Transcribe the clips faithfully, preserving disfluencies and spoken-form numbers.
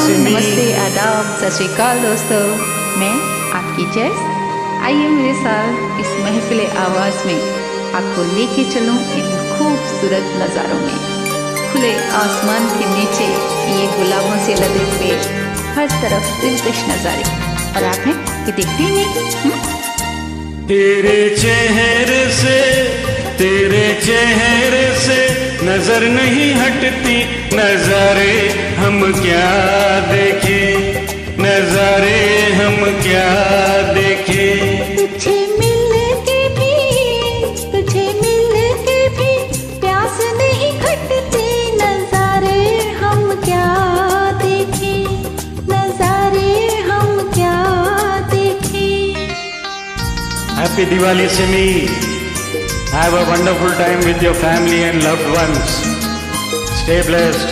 नमस्ते, आदाब, सत श्री अकाल दोस्तों। मैं आपकी जैस। आइए मेरे साथ इस महफिल आवाज़ में आपको लेके चलूं इन खूबसूरत नज़ारों में। खुले आसमान के नीचे ये गुलाबों से लदे हुए हर तरफ दिलकश नज़ारे, और आप हैं कि देखते ही नहीं। तेरे चेहरे से तेरे चेहरे से नजर नहीं हटती, नजारे हम क्या देखे, नजारे हम क्या देखे। तुझे मिलने के भी तुझे मिलने के भी प्यास नहीं घटती, नजारे हम क्या देखे, नजारे हम क्या देखे। Happy Diwali Simi. Have a wonderful time with your family and loved ones. Stay blessed.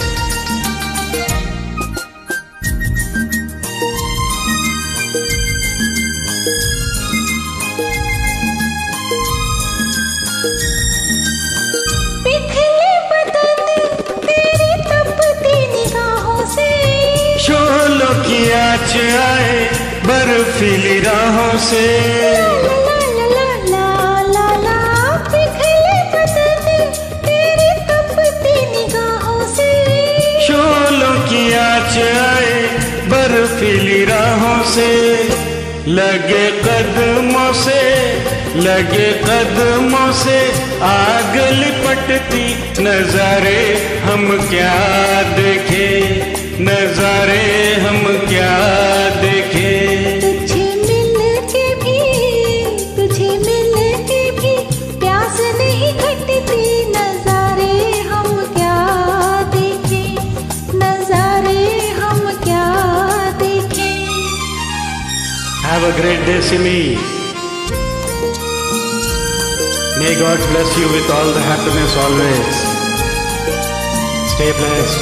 बिखरे बदन तेरी तपती निगाहों से, शोलों की आँच आए बर्फीली राहों से। आए बर्फीली राहों से, लगे कदमों से लगे कदमों से आग लिपटती, नजारे हम क्या देखे, नजारे हम क्या देखे। तुझे मिलने के भी तुझे मिलने के भी प्यास नहीं घटती, नजारे हम क्या देखे, नजारे हम क्या देखे। Have a great day, Simi. May God bless you with all the happiness always. Stay blessed.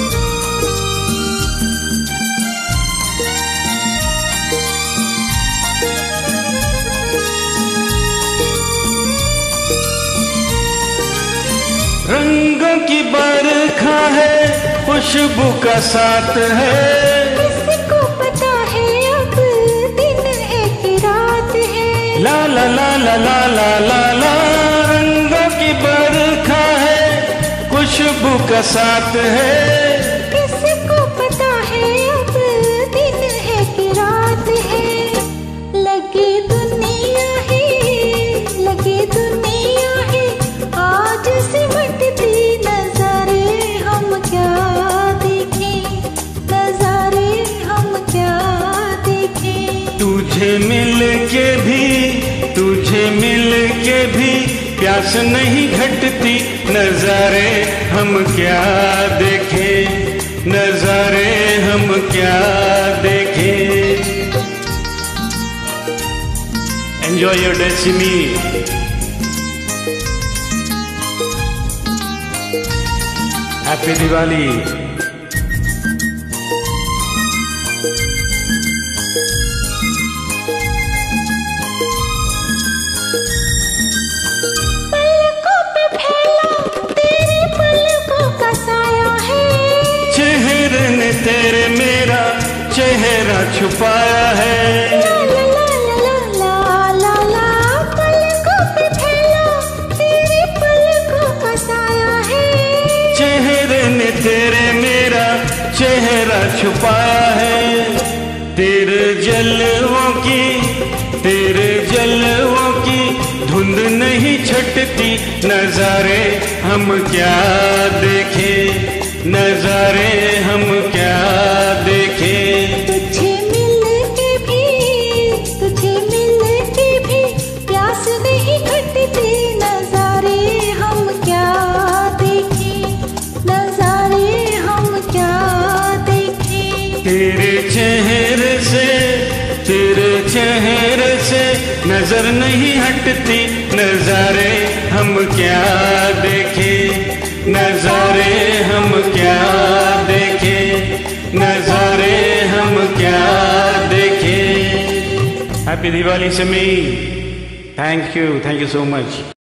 रंगों की बरखा है, खुशबू का साथ है, किसको पता है अब दिन है कि रात है। ला ला ला ला ला ला ला ला। रंगों की बरखा है, खुशबू का साथ है, किसको पता है अब दिन है कि रात है। लगे दुनिया है लगे दुनिया है आज सिमटती, नजारे हम क्या देखे, नजारे हम क्या देखे। तुझे मिल के भी तुझे मिल के भी प्यास नहीं घटती, नजारे हम क्या देखे, नजारे हम क्या देखे। Enjoy your day, Simi. Happy Diwali. पलकों पे फैला तेरे पलकों का साया है, चेहरे ने तेरे मेरा चेहरा छुपाया है। ला ला ला ला ला ला। पलकों पे फैला तेरे पलकों का साया है, चेहरे ने तेरे मेरा चेहरा छुपाया है। तेरे जलवों की तेरे जलवों की धुंध नहीं छटती, नजारे हम क्या देखे, नजारे हम क्या देखे। तुझे मिलने के भी तुझे मिलने के भी प्यास नहीं घटती, नजारे हम क्या देखे, नजारे हम क्या देखे। तेरे चेहरे से तेरे चेहरे से नजर नहीं हटती, नजारे हम क्या देखे, नजारे हम क्या देखे, नजारे हम क्या देखे। Happy Diwali Simi. Thank you thank you so much.